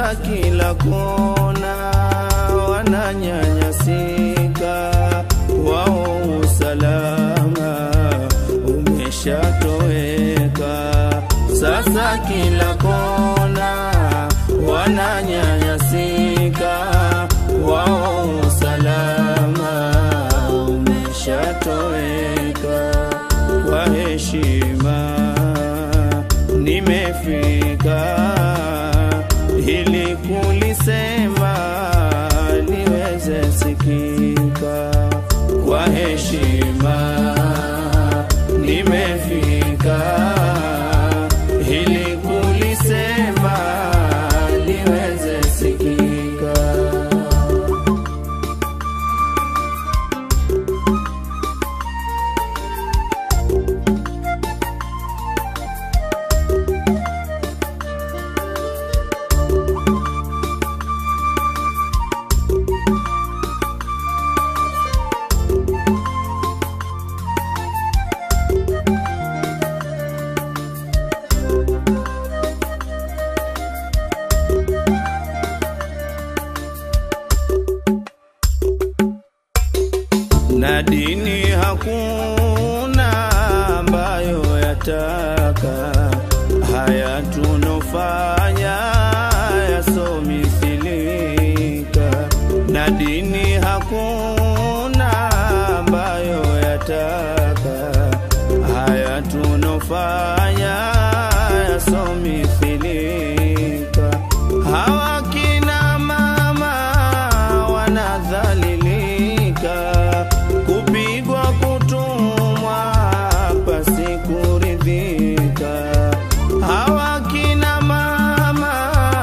Sasa kila kona wananyanyasika, wao usalama umeshatoweka. Sasa kila kona wananyanyasika, wao usalama umeshatoweka. Kwa heshima nimefika ili kulisema liweze sikika. Kwa heshima nimefika ili kulisema liweze sikika. Na dini hakuna ambayo yataka haya tunofanya yasomithilika. Na dini hakuna ambayo yataka haya tunofanya yasomithilika. Hawa kina mama wanadhalilika, kupigwa kutumwa pasi kuridhika. Hawa kina mama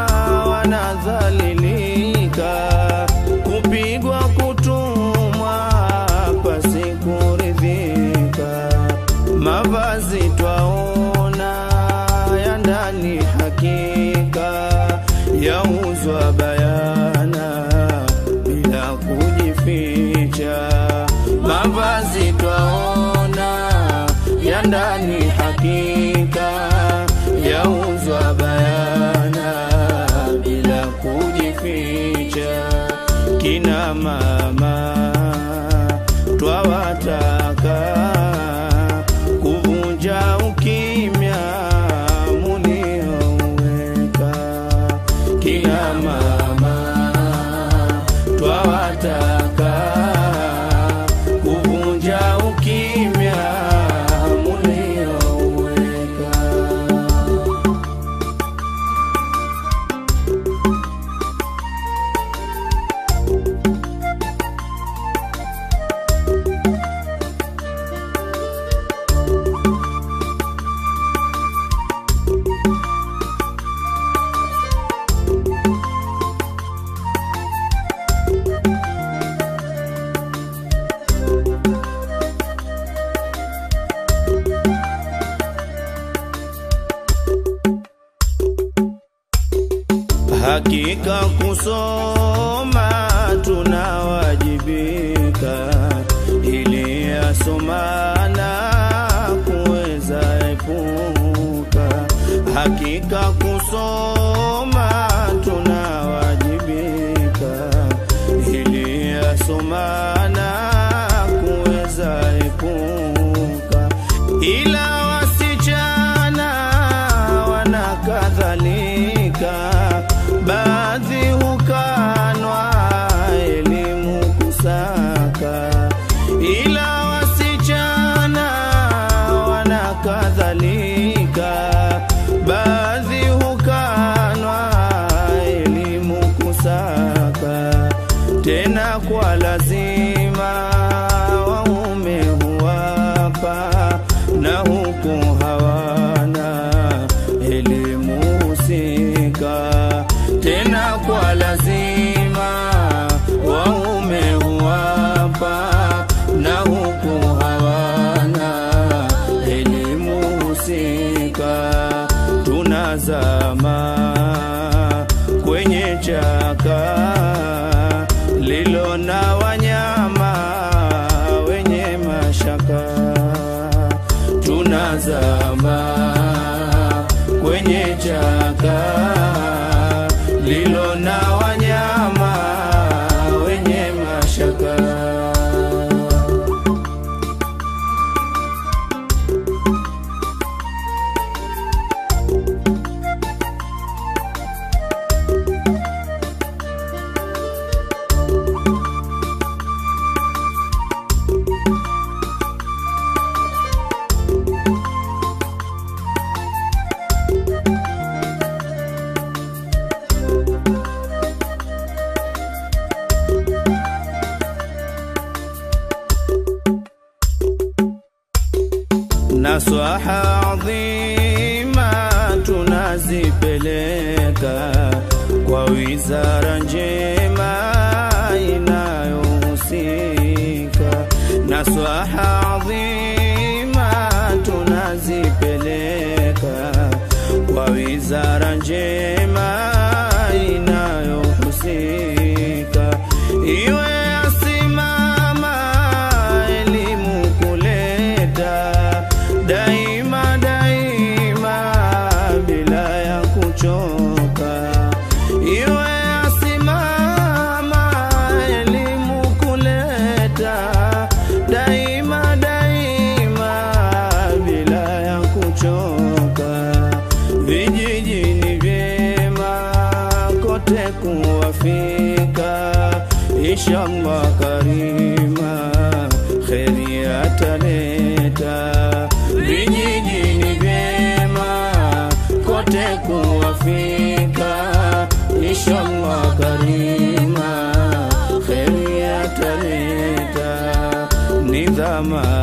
wanadhalilika, kupigwa kutumwa pasi kuridhika. Mavazi twaona ya ndani hakika, yauzwa bayana bila kujificha. Mavazi twaona ya ndani hakika, yauzwa bayana bila kujificha. Kina mama twawataka kuvunja ukimya mulioweka. Kina mama twawataka kuvunja ukimya mulioweka. Hakika kusoma tunawajibika, ili yasomana kuweza epuka. Hakika kusoma tunawajibika, ili yasomana kuweza epuka. Ila wasichana wanakadhalika, baadhi hukanwa elimu kusaka. Ila wasichana wanakadhalika, baadhi hukanwa elimu kusaka. Tena kwa lazima waume huwapa, na huku hawana elimu husika. Tena kwa lazima waume huwapa, na huku hawana elimu husika. Tunazama kwenye chaka lilo na wanyama wenye mashaka. Tunazama kwenye chaka lilo na wanyama wenye mashaka. Naswaha adhima tunazipeleka kwa wizara njema inayohusika. Naswaha adhima tunazipeleka kwa wizara njema inayohusika. Iwe daima daima bila ya kuchoka. Iwe asimama elimu kuleta daima daima bila ya kuchoka. Vijijini vyema kote kuwafika, inshallah karima kheri ataleta. Vijijini vyema kote kuwafika, inshallah karima kheri ataleta. Nidhama